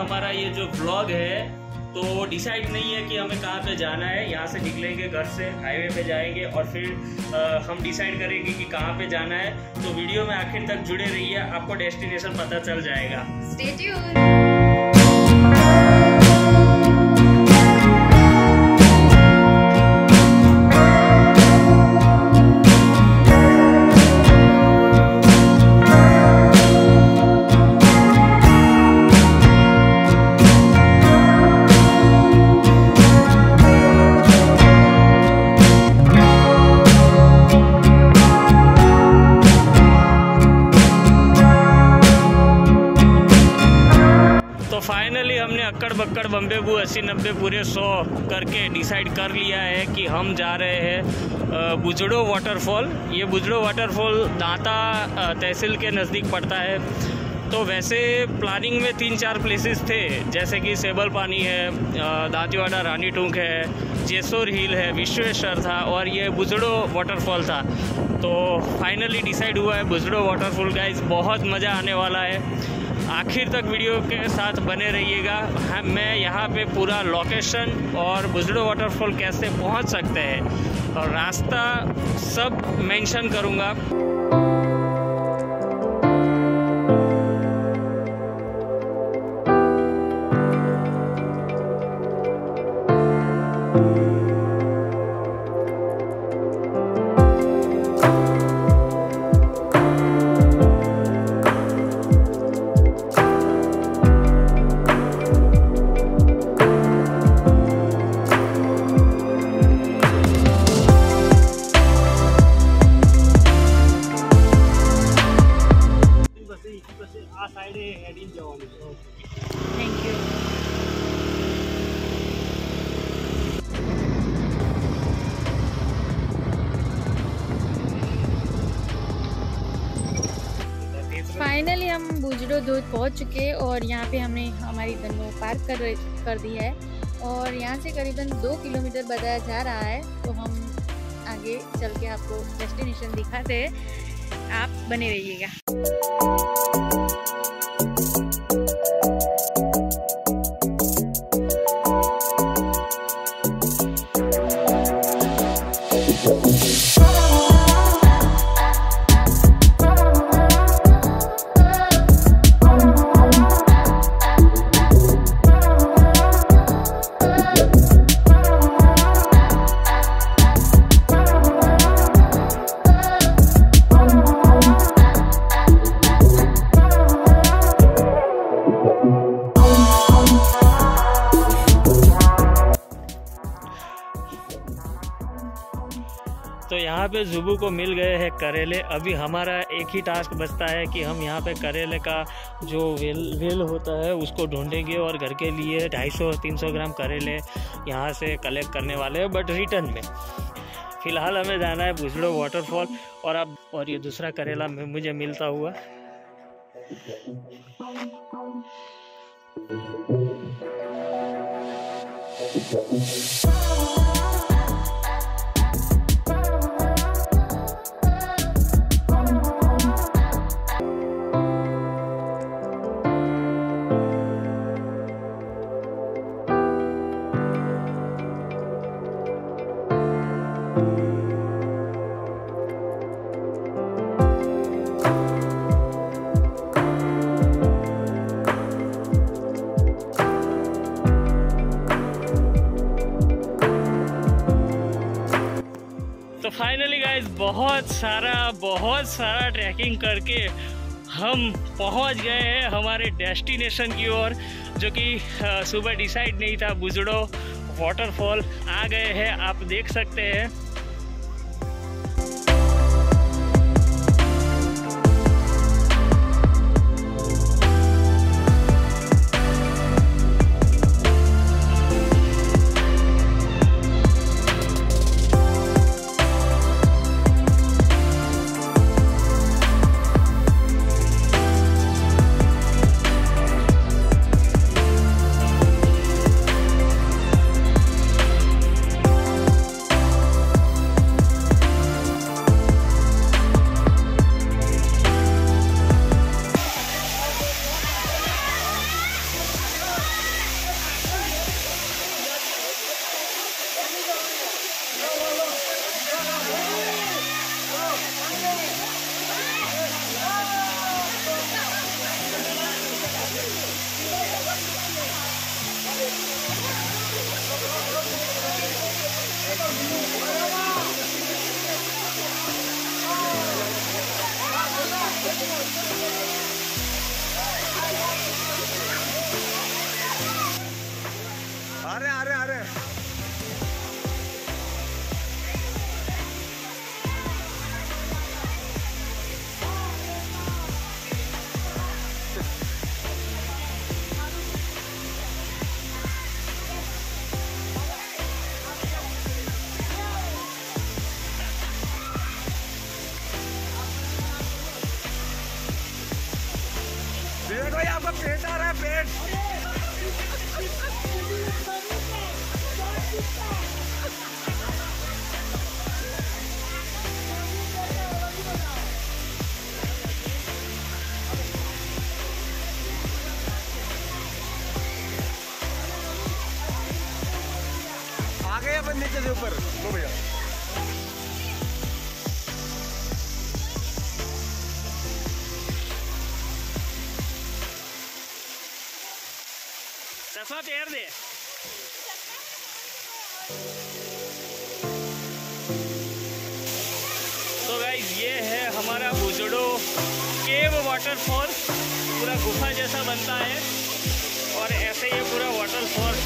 हमारा ये जो व्लॉग है तो डिसाइड नहीं है कि हमें कहाँ पे जाना है। यहाँ से निकलेंगे घर से, हाईवे पे जाएंगे और फिर हम डिसाइड करेंगे कि कहाँ पे जाना है। तो वीडियो में आखिर तक जुड़े रहिए, आपको डेस्टिनेशन पता चल जाएगा। Stay tuned. फाइनली हमने अक्कड़ बक्कड़ बम्बे बू 80-90 पूरे 100 करके डिसाइड कर लिया है कि हम जा रहे हैं बुजड़ो वाटरफॉल। ये बुजड़ो वाटरफॉल दांता तहसील के नज़दीक पड़ता है। तो वैसे प्लानिंग में 3-4 प्लेसेस थे, जैसे कि सेबल पानी है, दांतीवाड़ा रानी टूंक है, जेसोर हिल है, विश्वेश्वर था और ये बुजड़ो वाटरफॉल था। तो फाइनली डिसाइड हुआ है बुजड़ो वाटरफॉल। गाइस बहुत मज़ा आने वाला है, आखिर तक वीडियो के साथ बने रहिएगा। मैं यहाँ पे पूरा लोकेशन और बुजड़ो वाटरफॉल कैसे पहुँच सकते हैं और रास्ता सब मेंशन करूँगा। Thank you. फाइनली हम बुजड़ो दूध पहुंच चुके और यहाँ पे हमने हमारी दन्नो पार्क कर दी है और यहाँ से करीबन 2 किलोमीटर बताया जा रहा है। तो हम आगे चल के आपको डेस्टिनेशन दिखाते हैं, आप बने रहिएगा। तो यहाँ पे जुबू को मिल गए हैं करेले। अभी हमारा एक ही टास्क बचता है कि हम यहाँ पे करेले का जो वेल होता है उसको ढूंढेंगे और घर के लिए 250-300 ग्राम करेले यहाँ से कलेक्ट करने वाले हैं, बट रिटर्न में। फ़िलहाल हमें जाना है बुजड़ो वाटरफॉल और ये दूसरा करेला मुझे मिलता हुआ। तो फाइनली गाइस बहुत सारा ट्रैकिंग करके हम पहुंच गए हैं हमारे डेस्टिनेशन की ओर, जो कि सुबह डिसाइड नहीं था। बुजड़ो वाटरफॉल आ गए हैं, आप देख सकते हैं। नीचे से ऊपर लो भैया। चश्मा पैर दे। तो गाइस ये है हमारा बुजड़ो केव वाटरफॉल। पूरा गुफा जैसा बनता है और ऐसे ये पूरा वाटरफॉल।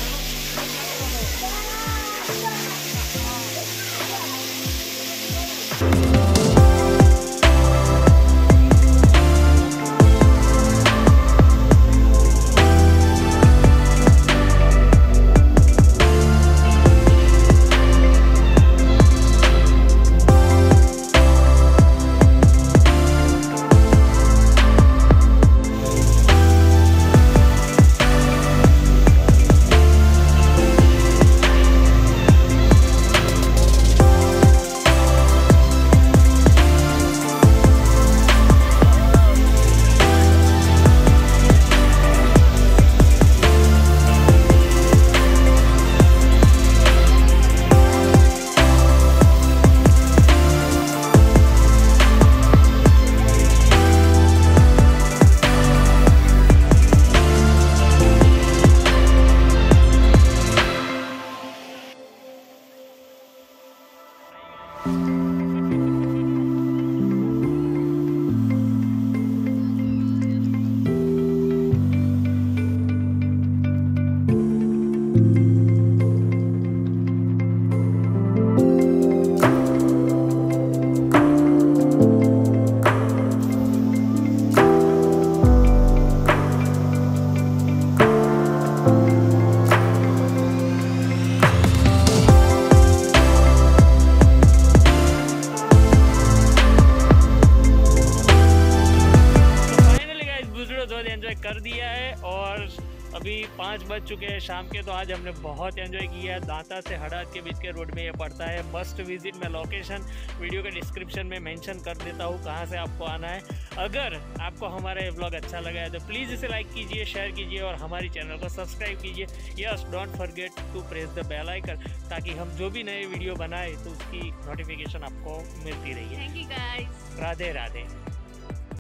कर दिया है और अभी 5 बज चुके हैं शाम के। तो आज हमने बहुत एंजॉय किया है। दांता से हड़ाद के बीच के रोड में ये पड़ता है। Must visit. मैं लोकेशन वीडियो के डिस्क्रिप्शन में मेंशन कर देता हूँ कहाँ से आपको आना है। अगर आपको हमारा ये व्लॉग अच्छा लगा है तो प्लीज़ इसे लाइक कीजिए, शेयर कीजिए और हमारी चैनल को सब्सक्राइब कीजिए। Yes, don't forget to press the bell icon ताकि हम जो भी नए वीडियो बनाए तो उसकी नोटिफिकेशन आपको मिलती रही है। Thank you guys. Radhe Radhe.